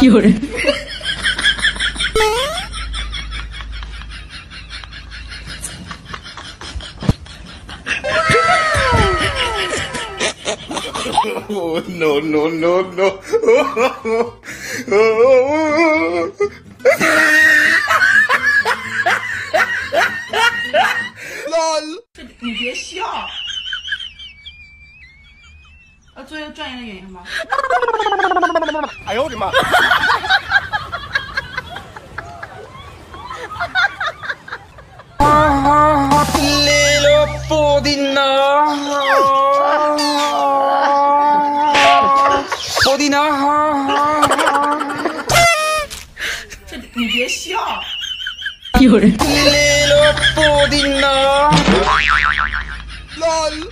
有人。 Oh, no, no, no, no. LOL。 你别笑。做一个专业的演员吧。 哎呦我的妈！Lilo Podina。 你别笑。 有人。 Lilo Podina。LOL。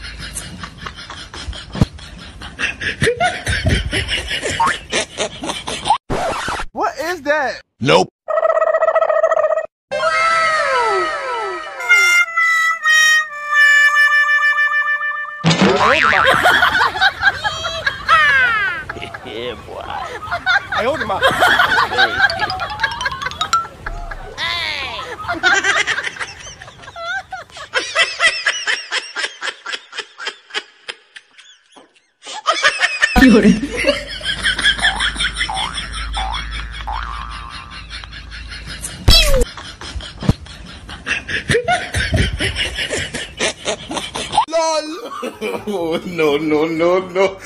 What is that? Nope. Yeah, boy. 哎呦我的妈！ 有人。 Oh, no, no, no, no.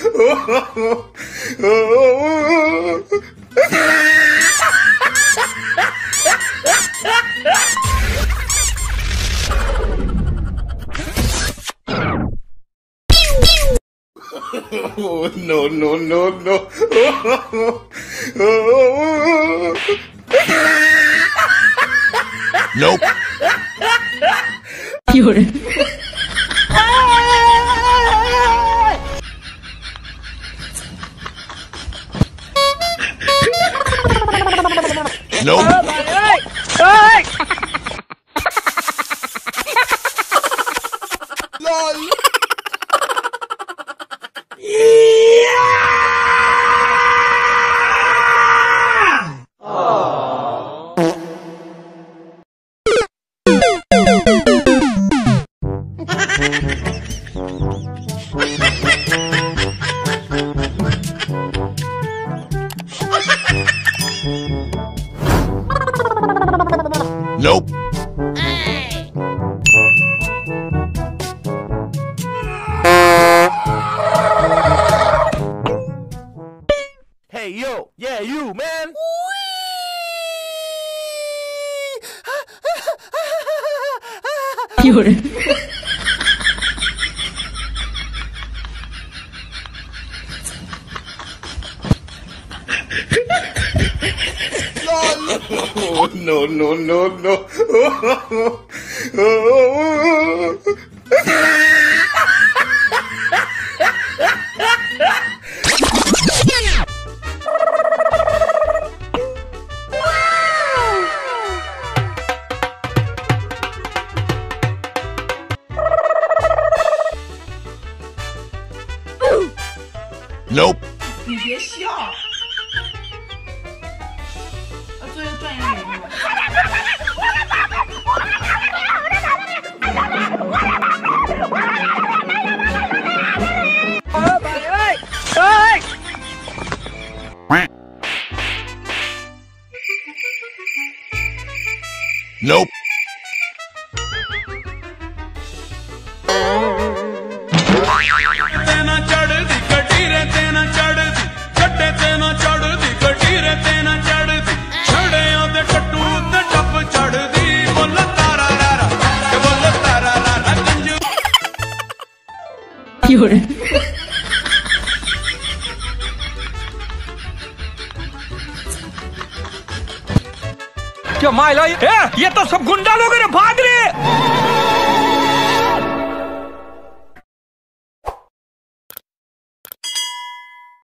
Oh, no, no, no, no. Nope. 有人。 Nope. LOL. Nope. Hey, yo, yeah, you, man. 有人。 Oh, no, no, no, no. Nope. 你别笑。做一个专业的演员吧。 Nope. 有人。 क्या माइला ये तो सब गुंडा लोग हैं भाग रहे